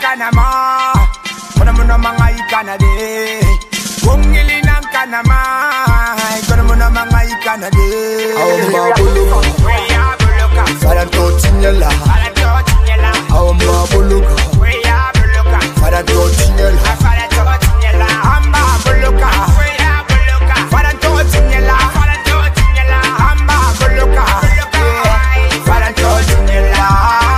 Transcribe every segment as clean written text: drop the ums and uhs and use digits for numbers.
kanama, kono muna mga ikanade. Wongili nang kanama, kono muna mga ikanade. Aomba buluka, faran to tinyela. Aomba buluka, faran to tinyela. Amba buluka, faran to tinyela. Amba buluka, faran to tinyela.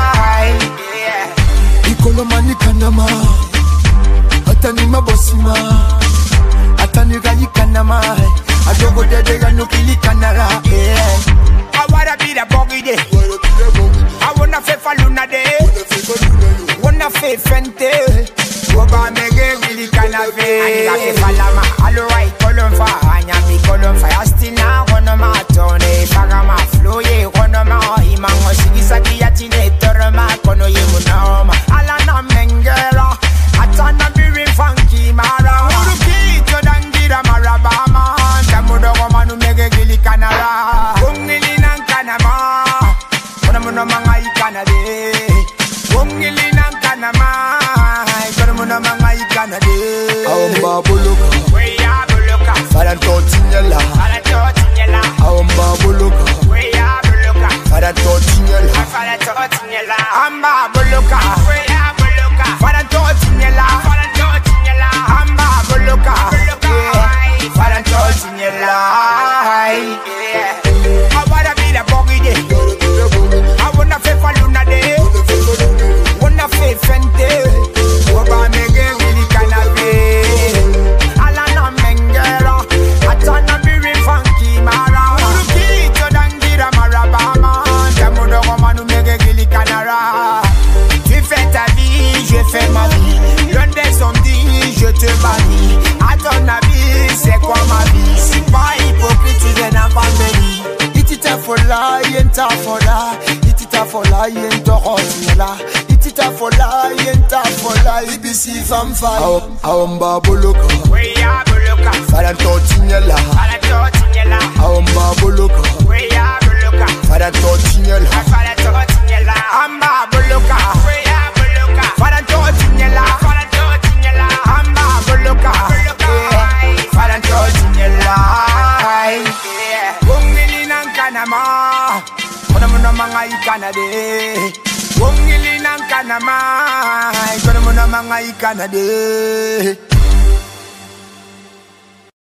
Ikolo mani kanama, atani mabosima, atani gayi kanama, adogo dede ya nukili kanara. I wanna be the buggy day. I wanna fe faluna day. Wanna fe fente. Woba mege gili kanabe. Aniga fe falama. Alright, kolon fa. Anyami kolon fa. Astina kono ma tone. Fagama flow ye kono ma. Imango shigisaki yatine torma kono ye munoma. Alana mengela. Atana birin funky mara. Uruki to dangira marabama. Tamudo manu mege gili kanara. Wongili nang kanama. Kono muno manga ikanade. Wongili nang kanama. Kono muno manga ikanade. Aomba buluka, faran to tinyela. Aomba buluka, faran to tinyela. Amba buluka, faran to tinyela. Amba buluka, faran to tinyela. I wanna be the buggy day. I wanna fe faluna day. Wanna fe fente. Woba mege gili kanabe. Alana mengera. Atana biri funky mara. Uruki to dangira marabama. Tamudo manu mege gili kanara. Tu fais ta vie, je fais ma vie. L'un des ondits, je te bannis. À ton avis, c'est quoi ma vie? Si pas hypocrite, tu viens en famille. Itita fola, yenta fola. Itita fola, yenta rotinela. Itita fola, yenta fola. Ibisi famfa. Aomba buluka, faran to tinyela. Aomba buluka, faran to tinyela. Amba buluka, faran to tinyela. Amba buluka, faran to tinyela. Wongili nang kanama, kono muno mga ikanade. Wongili nang kanama, kono muno mga ikanade.